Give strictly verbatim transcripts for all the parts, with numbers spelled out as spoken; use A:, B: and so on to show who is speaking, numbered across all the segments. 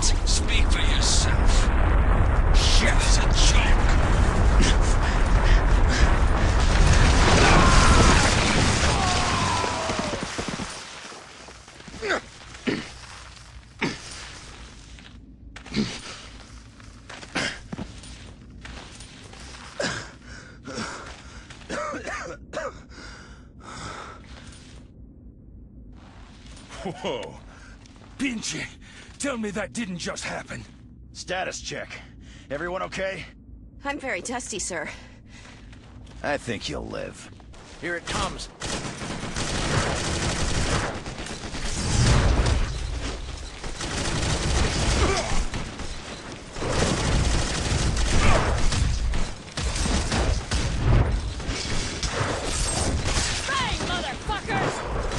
A: Speak for yourself. Shit is a joke.
B: Whoa. Pinche, tell me that didn't just happen.
C: Status check. Everyone okay?
D: I'm very dusty, sir.
C: I think you'll live. Here it comes.
D: Bang, motherfuckers!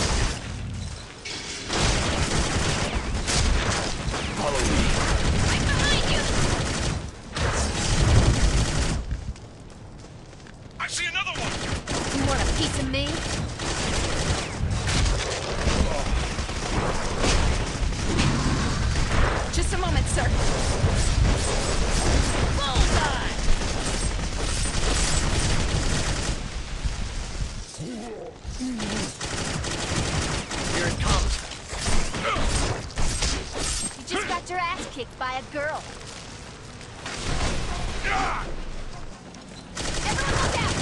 C: Follow me.
D: I'm behind you!
A: I see another one!
D: You want a piece of me? Just a moment, sir. Bullseye!
C: Here it comes.
D: You just got your ass kicked by a girl. Everyone look out!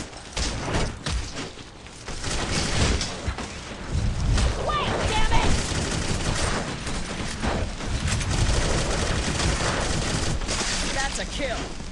D: Wait, damn it! That's a kill.